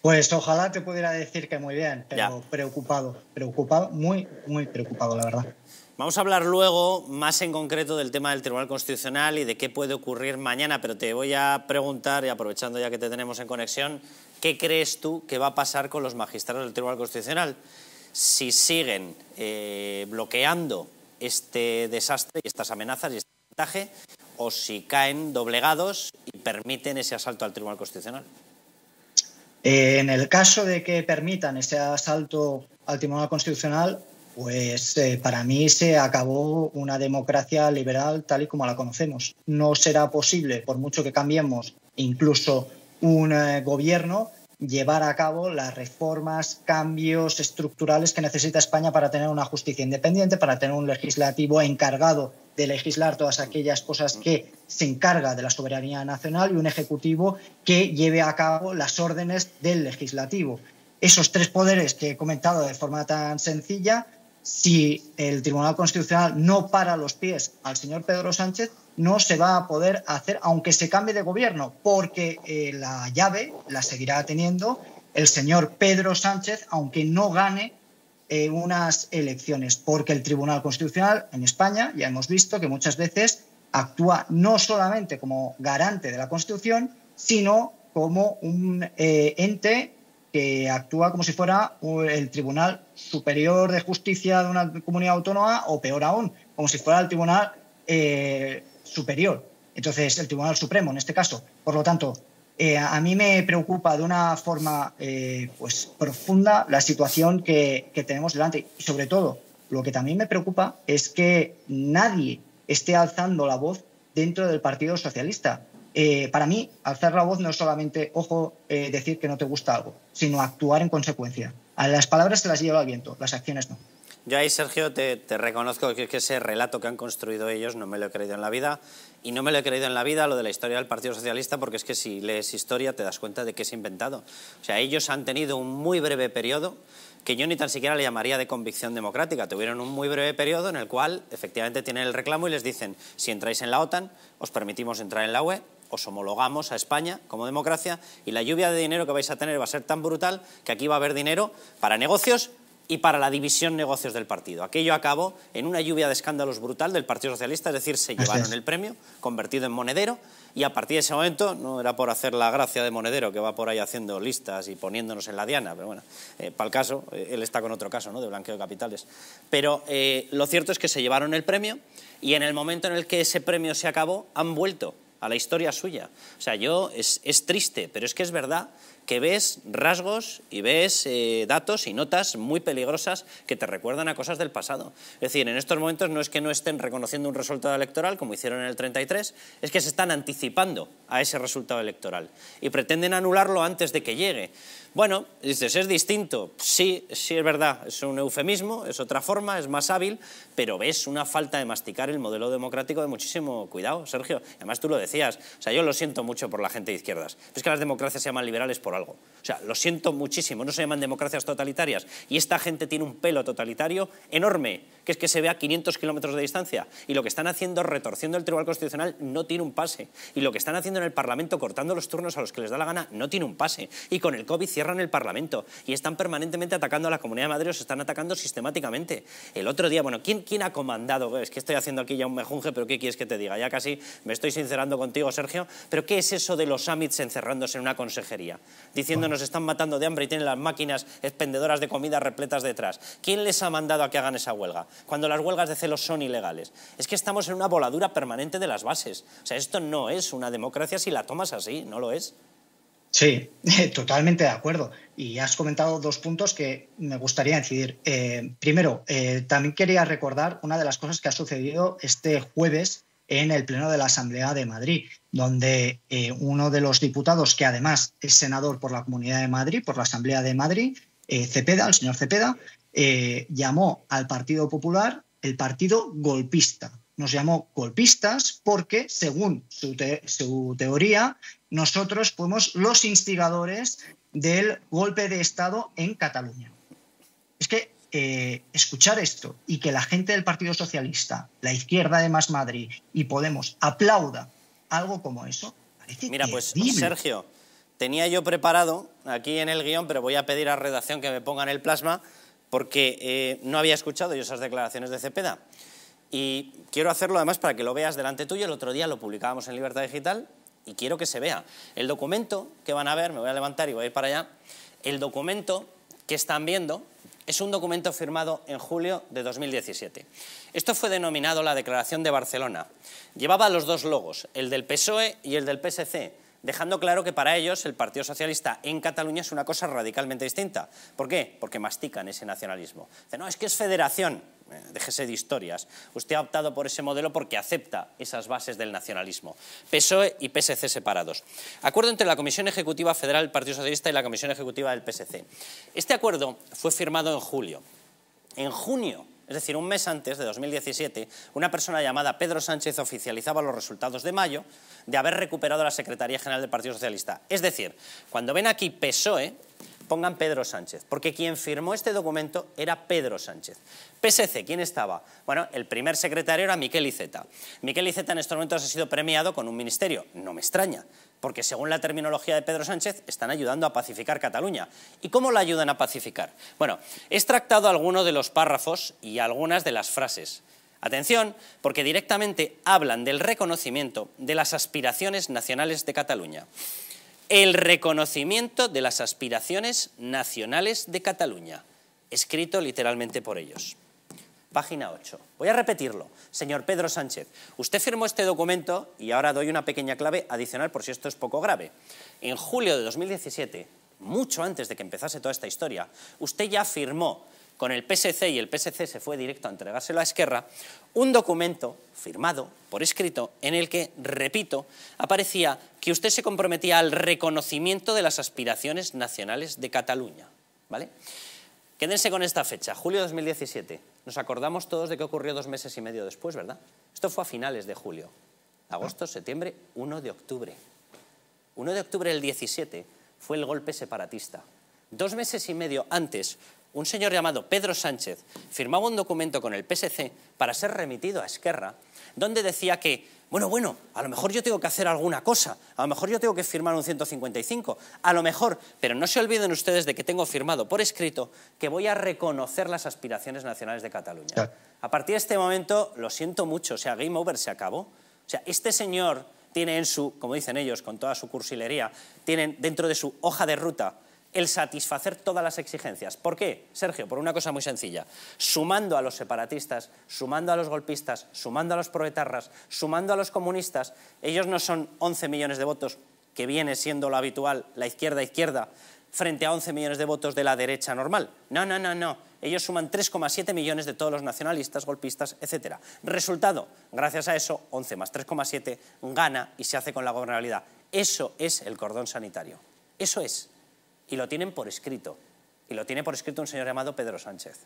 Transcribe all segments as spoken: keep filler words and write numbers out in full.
Pues ojalá te pudiera decir que muy bien, pero ya. preocupado, preocupado, muy, muy preocupado, la verdad. Vamos a hablar luego más en concreto del tema del Tribunal Constitucional y de qué puede ocurrir mañana, pero te voy a preguntar, y aprovechando ya que te tenemos en conexión, ¿qué crees tú que va a pasar con los magistrados del Tribunal Constitucional? Si siguen eh, bloqueando este desastre y estas amenazas y este montaje, o si caen doblegados y permiten ese asalto al Tribunal Constitucional. Eh, en el caso de que permitan ese asalto al Tribunal Constitucional, pues eh, para mí se acabó una democracia liberal tal y como la conocemos. No será posible, por mucho que cambiemos incluso un eh, gobierno, llevar a cabo las reformas, cambios estructurales que necesita España para tener una justicia independiente, para tener un legislativo encargado de legislar todas aquellas cosas que se encarga de la soberanía nacional y un ejecutivo que lleve a cabo las órdenes del legislativo. Esos tres poderes que he comentado de forma tan sencilla, si el Tribunal Constitucional no para los pies al señor Pedro Sánchez, no se va a poder hacer, aunque se cambie de gobierno, porque eh, la llave la seguirá teniendo el señor Pedro Sánchez, aunque no gane eh, unas elecciones, porque el Tribunal Constitucional en España ya hemos visto que muchas veces actúa no solamente como garante de la Constitución, sino como un eh, ente que actúa como si fuera el Tribunal Superior de Justicia de una comunidad autónoma, o peor aún, como si fuera el Tribunal eh, Superior. Entonces, el Tribunal Supremo, en este caso. Por lo tanto, eh, a mí me preocupa de una forma eh, pues, profunda la situación que, que tenemos delante. Y sobre todo, lo que también me preocupa es que nadie esté alzando la voz dentro del Partido Socialista. Eh, para mí, alzar la voz no es solamente, ojo, eh, decir que no te gusta algo, sino actuar en consecuencia. A las palabras se las lleva el viento, las acciones no. Yo ahí, Sergio, te, te reconozco que, que ese relato que han construido ellos no me lo he creído en la vida, y no me lo he creído en la vida lo de la historia del Partido Socialista, porque es que si lees historia te das cuenta de que es inventado. O sea, ellos han tenido un muy breve periodo que yo ni tan siquiera le llamaría de convicción democrática. Tuvieron un muy breve periodo en el cual efectivamente tienen el reclamo y les dicen: si entráis en la OTAN, os permitimos entrar en la U E, os homologamos a España como democracia, y la lluvia de dinero que vais a tener va a ser tan brutal que aquí va a haber dinero para negocios y para la división negocios del partido. Aquello acabó en una lluvia de escándalos brutal del Partido Socialista, es decir, se llevaron el premio convertido en monedero, y a partir de ese momento, no era por hacer la gracia de monedero que va por ahí haciendo listas y poniéndonos en la diana, pero bueno, eh, para el caso, eh, él está con otro caso, ¿no?, de blanqueo de capitales. Pero eh, lo cierto es que se llevaron el premio, y en el momento en el que ese premio se acabó, han vuelto a la historia suya. O sea, yo, es, es triste, pero es que es verdad que ves rasgos y ves eh, datos y notas muy peligrosas que te recuerdan a cosas del pasado. Es decir, en estos momentos no es que no estén reconociendo un resultado electoral como hicieron en el treinta y tres, es que se están anticipando a ese resultado electoral y pretenden anularlo antes de que llegue. Bueno, dices, ¿es distinto? Sí, sí es verdad, es un eufemismo, es otra forma, es más hábil, pero ves una falta de masticar el modelo democrático de muchísimo cuidado, Sergio. Además tú lo decías, o sea, yo lo siento mucho por la gente de izquierdas, es que las democracias se llaman liberales por algo. O sea, lo siento muchísimo, no se llaman democracias totalitarias, y esta gente tiene un pelo totalitario enorme, que es que se ve a quinientos kilómetros de distancia, y lo que están haciendo retorciendo el Tribunal Constitucional no tiene un pase, y lo que están haciendo en el Parlamento cortando los turnos a los que les da la gana no tiene un pase, y con el COVID cierran el Parlamento, y están permanentemente atacando a la Comunidad de Madrid, o se están atacando sistemáticamente. El otro día, bueno, ¿quién, quién ha comandado? Es que estoy haciendo aquí ya un mejunje, pero ¿qué quieres que te diga? Ya casi me estoy sincerando contigo, Sergio, pero ¿qué es eso de los summits encerrándose en una consejería? Diciéndonos están matando de hambre y tienen las máquinas expendedoras de comida repletas detrás. ¿Quién les ha mandado a que hagan esa huelga? Cuando las huelgas de celos son ilegales. Es que estamos en una voladura permanente de las bases. O sea, esto no es una democracia si la tomas así, no lo es. Sí, totalmente de acuerdo. Y has comentado dos puntos que me gustaría incidir. Eh, primero, eh, también quería recordar una de las cosas que ha sucedido este jueves en el Pleno de la Asamblea de Madrid, donde eh, uno de los diputados, que además es senador por la Comunidad de Madrid, por la Asamblea de Madrid, eh, Cepeda, el señor Cepeda, eh, llamó al Partido Popular el partido golpista. Nos llamó golpistas porque, según su, te su teoría, nosotros fuimos los instigadores del golpe de Estado en Cataluña. Es que eh, escuchar esto y que la gente del Partido Socialista, la izquierda de Más Madrid y Podemos aplauda algo como eso, parece Mira, pues, terrible. Sergio, tenía yo preparado aquí en el guión, pero voy a pedir a redacción que me pongan el plasma, porque eh, no había escuchado yo esas declaraciones de Cepeda. Y quiero hacerlo además para que lo veas delante tuyo. El otro día lo publicábamos en Libertad Digital y quiero que se vea. El documento que van a ver, me voy a levantar y voy a ir para allá, el documento que están viendo es un documento firmado en julio de dos mil diecisiete. Esto fue denominado la Declaración de Barcelona. Llevaba los dos logos, el del P S O E y el del P S C, dejando claro que para ellos el Partido Socialista en Cataluña es una cosa radicalmente distinta. ¿Por qué? Porque mastican ese nacionalismo. Dicen, no, es que es federación. Eh, déjese de historias. Usted ha optado por ese modelo porque acepta esas bases del nacionalismo. P S O E y P S C separados. Acuerdo entre la Comisión Ejecutiva Federal del Partido Socialista y la Comisión Ejecutiva del P S C. Este acuerdo fue firmado en julio. En junio, es decir, un mes antes de dos mil diecisiete, una persona llamada Pedro Sánchez oficializaba los resultados de mayo de haber recuperado la Secretaría General del Partido Socialista. Es decir, cuando ven aquí P S O E, pongan Pedro Sánchez, porque quien firmó este documento era Pedro Sánchez. P S C, ¿quién estaba? Bueno, el primer secretario era Miquel Iceta. Miquel Iceta en estos momentos ha sido premiado con un ministerio. No me extraña, porque según la terminología de Pedro Sánchez, están ayudando a pacificar Cataluña. ¿Y cómo la ayudan a pacificar? Bueno, he extractado algunos de los párrafos y algunas de las frases. Atención, porque directamente hablan del reconocimiento de las aspiraciones nacionales de Cataluña. El reconocimiento de las aspiraciones nacionales de Cataluña, escrito literalmente por ellos. Página ocho. Voy a repetirlo. Señor Pedro Sánchez, usted firmó este documento y ahora doy una pequeña clave adicional por si esto es poco grave. En julio de dos mil diecisiete, mucho antes de que empezase toda esta historia, usted ya firmó con el P S C, y el P S C se fue directo a entregárselo a Esquerra, un documento firmado por escrito en el que, repito, aparecía que usted se comprometía al reconocimiento de las aspiraciones nacionales de Cataluña. ¿Vale? Quédense con esta fecha, julio de dos mil diecisiete. Nos acordamos todos de qué ocurrió dos meses y medio después, ¿verdad? Esto fue a finales de julio. Agosto, septiembre, uno de octubre. uno de octubre del diecisiete fue el golpe separatista. Dos meses y medio antes, un señor llamado Pedro Sánchez firmaba un documento con el P S C para ser remitido a Esquerra, donde decía que, bueno, bueno, a lo mejor yo tengo que hacer alguna cosa, a lo mejor yo tengo que firmar un ciento cincuenta y cinco, a lo mejor, pero no se olviden ustedes de que tengo firmado por escrito que voy a reconocer las aspiraciones nacionales de Cataluña. Claro. A partir de este momento, lo siento mucho, o sea, game over, se acabó. O sea, este señor tiene en su, como dicen ellos, con toda su cursilería, tienen dentro de su hoja de ruta el satisfacer todas las exigencias. ¿Por qué, Sergio? Por una cosa muy sencilla. Sumando a los separatistas, sumando a los golpistas, sumando a los proetarras, sumando a los comunistas, ellos no son once millones de votos, que viene siendo lo habitual, la izquierda-izquierda, frente a once millones de votos de la derecha normal. No, no, no, no. Ellos suman tres coma siete millones de todos los nacionalistas, golpistas, etcétera. Resultado, gracias a eso, once más tres coma siete gana y se hace con la gobernabilidad. Eso es el cordón sanitario. Eso es. Y lo tienen por escrito. Y lo tiene por escrito un señor llamado Pedro Sánchez.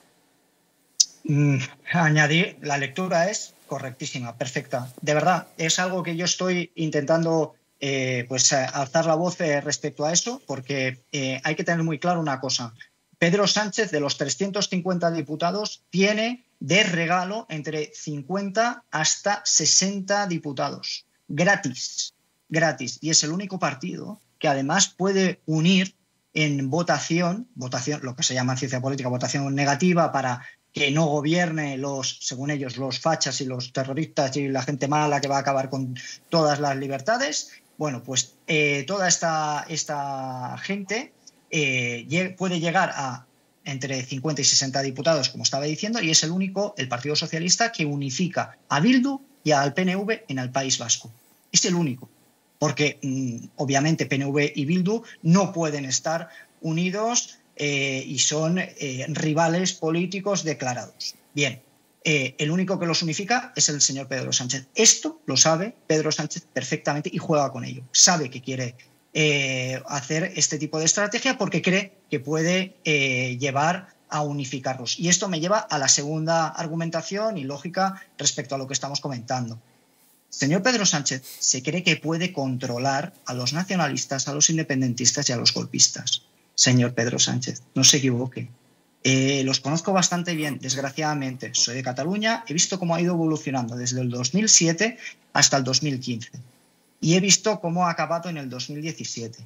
Mm, añadir, la lectura es correctísima, perfecta. De verdad, es algo que yo estoy intentando eh, pues, alzar la voz eh, respecto a eso, porque eh, hay que tener muy claro una cosa. Pedro Sánchez, de los trescientos cincuenta diputados, tiene de regalo entre cincuenta hasta sesenta diputados. Gratis, gratis. Y es el único partido que además puede unir en votación, votación, lo que se llama en ciencia política, votación negativa para que no gobierne los, según ellos, los fachas y los terroristas y la gente mala que va a acabar con todas las libertades. Bueno, pues eh, toda esta, esta gente eh, puede llegar a entre cincuenta y sesenta diputados, como estaba diciendo, y es el único, el Partido Socialista, que unifica a Bildu y al P N V en el País Vasco. Es el único. Porque mmm, obviamente P N V y Bildu no pueden estar unidos eh, y son eh, rivales políticos declarados. Bien, eh, el único que los unifica es el señor Pedro Sánchez. Esto lo sabe Pedro Sánchez perfectamente y juega con ello. Sabe que quiere eh, hacer este tipo de estrategia porque cree que puede eh, llevar a unificarlos. Y esto me lleva a la segunda argumentación y lógica respecto a lo que estamos comentando. Señor Pedro Sánchez se cree que puede controlar a los nacionalistas, a los independentistas y a los golpistas. Señor Pedro Sánchez, no se equivoque. Eh, los conozco bastante bien, desgraciadamente. Soy de Cataluña, he visto cómo ha ido evolucionando desde el dos mil siete hasta el dos mil quince. Y he visto cómo ha acabado en el dos mil diecisiete.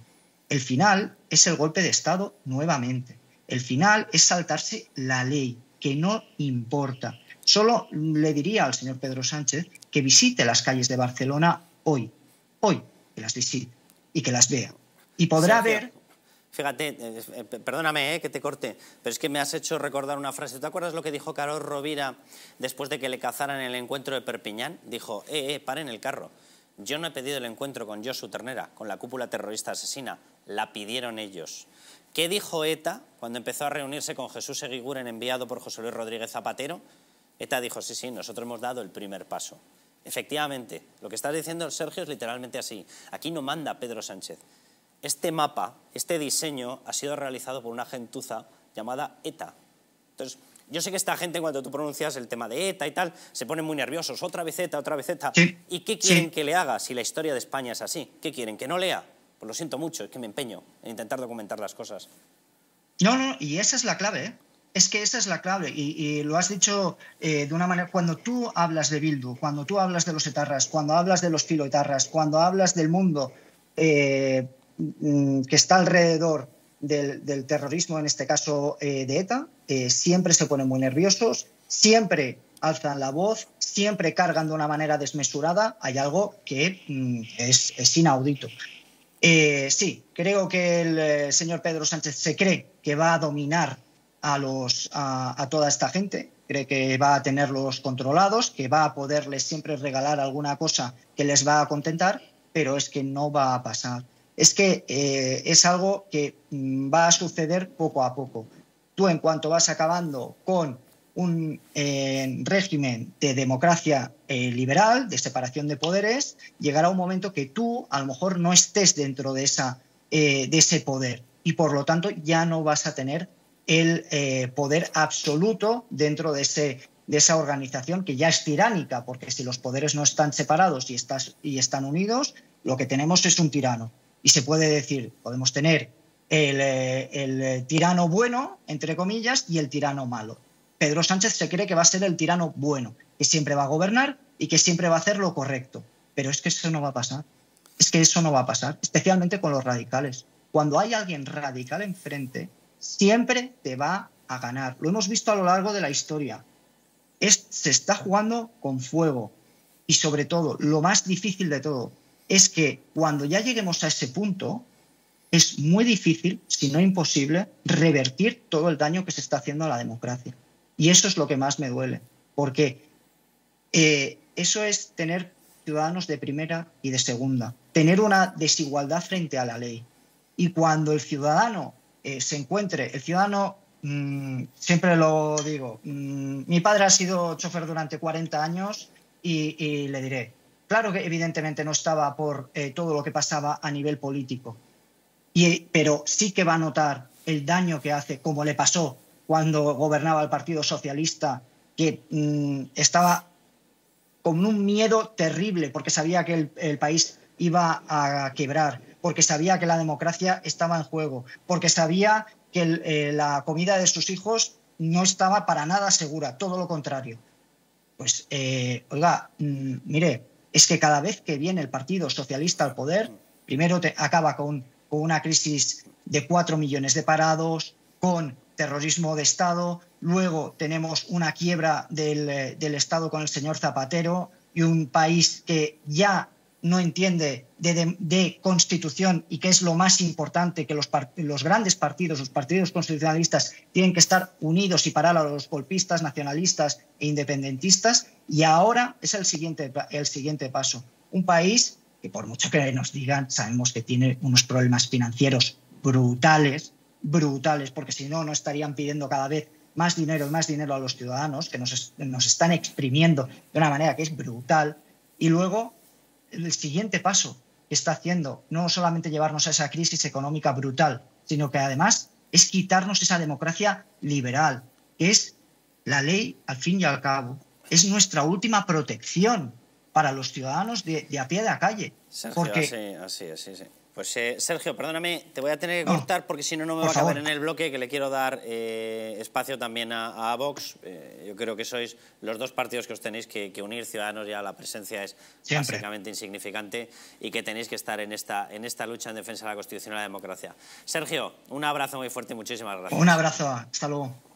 el final es el golpe de Estado nuevamente. El final es saltarse la ley, que no importa. Solo le diría al señor Pedro Sánchez que visite las calles de Barcelona hoy, hoy, que las visite y que las vea. Y podrá Sergio, ver... Fíjate, eh, perdóname eh, que te corte, pero es que me has hecho recordar una frase. ¿Te acuerdas lo que dijo Carod Rovira después de que le cazaran en el encuentro de Perpiñán? Dijo, eh, eh, paren el carro. Yo no he pedido el encuentro con Josu Ternera, con la cúpula terrorista asesina. La pidieron ellos. ¿Qué dijo ETA cuando empezó a reunirse con Jesús Eguiguren, enviado por José Luis Rodríguez Zapatero? ETA dijo, sí, sí, nosotros hemos dado el primer paso. Efectivamente, lo que estás diciendo, Sergio, es literalmente así. Aquí no manda Pedro Sánchez. Este mapa, este diseño, ha sido realizado por una gentuza llamada ETA. Entonces, yo sé que esta gente, cuando tú pronuncias el tema de ETA y tal, se ponen muy nerviosos. Otra vez ETA, otra vez ETA. Sí, ¿Y qué quieren sí. que le haga si la historia de España es así? ¿Qué quieren? ¿Que no lea? Pues lo siento mucho, es que me empeño en intentar documentar las cosas. No, no, y esa es la clave, ¿eh? Es que esa es la clave, y, y lo has dicho eh, de una manera... Cuando tú hablas de Bildu, cuando tú hablas de los etarras, cuando hablas de los filoetarras, cuando hablas del mundo eh, que está alrededor del, del terrorismo, en este caso eh, de ETA, eh, siempre se ponen muy nerviosos, siempre alzan la voz, siempre cargan de una manera desmesurada. Hay algo que mm, es, es inaudito. Eh, sí, creo que el eh, señor Pedro Sánchez se cree que va a dominar a, los, a, a toda esta gente, cree que va a tenerlos controlados, que va a poderles siempre regalar alguna cosa que les va a contentar, pero es que no va a pasar. Es que eh, es algo que mm, va a suceder poco a poco. Tú, en cuanto vas acabando con un eh, régimen de democracia eh, liberal, de separación de poderes, llegará un momento que tú a lo mejor no estés dentro de, esa, eh, de ese poder y por lo tanto ya no vas a tener el eh, poder absoluto dentro de, ese, de esa organización que ya es tiránica, porque si los poderes no están separados y, estás, y están unidos, lo que tenemos es un tirano. Y se puede decir, podemos tener el, el tirano bueno, entre comillas, y el tirano malo. Pedro Sánchez se cree que va a ser el tirano bueno, que siempre va a gobernar y que siempre va a hacer lo correcto. Pero es que eso no va a pasar. Es que eso no va a pasar, especialmente con los radicales. Cuando hay alguien radical enfrente, siempre te va a ganar. Lo hemos visto a lo largo de la historia. Es, se está jugando con fuego. Y sobre todo, lo más difícil de todo, es que cuando ya lleguemos a ese punto, es muy difícil, si no imposible, revertir todo el daño que se está haciendo a la democracia. Y eso es lo que más me duele, porque eh, eso es tener ciudadanos de primera y de segunda, tener una desigualdad frente a la ley. Y cuando el ciudadano eh, se encuentre, el ciudadano, mmm, siempre lo digo, mmm, mi padre ha sido chofer durante cuarenta años y, y le diré, claro que evidentemente no estaba por eh, todo lo que pasaba a nivel político, y, pero sí que va a notar el daño que hace, como le pasó cuando gobernaba el Partido Socialista, que mmm, estaba con un miedo terrible porque sabía que el, el país iba a quebrar, porque sabía que la democracia estaba en juego, porque sabía que el, eh, la comida de sus hijos no estaba para nada segura, todo lo contrario. Pues, eh, oiga, mmm, mire, es que cada vez que viene el Partido Socialista al poder, primero te acaba con, con una crisis de cuatro millones de parados, con terrorismo de Estado, luego tenemos una quiebra del, del Estado con el señor Zapatero y un país que ya no entiende de, de, de constitución y que es lo más importante, que los, part los grandes partidos, los partidos constitucionalistas tienen que estar unidos y parar a los golpistas, nacionalistas e independentistas, y ahora es el siguiente, el siguiente paso. Un país que, por mucho que nos digan, sabemos que tiene unos problemas financieros brutales, brutales, porque si no, no estarían pidiendo cada vez más dinero y más dinero a los ciudadanos, que nos, nos están exprimiendo de una manera que es brutal. Y luego, el siguiente paso que está haciendo, no solamente llevarnos a esa crisis económica brutal, sino que además es quitarnos esa democracia liberal, que es la ley al fin y al cabo. Es nuestra última protección para los ciudadanos de, de a pie de la calle. Sergio, porque así, así, así, sí. Pues eh, Sergio, perdóname, te voy a tener que cortar no, porque si no, no me va a caber en el bloque, que le quiero dar eh, espacio también a, a Vox. Eh, yo creo que sois los dos partidos que os tenéis que, que unir. Ciudadanos ya la presencia es Siempre. básicamente insignificante y que tenéis que estar en esta, en esta lucha en defensa de la Constitución y la democracia. Sergio, un abrazo muy fuerte y muchísimas gracias. Un abrazo, hasta luego.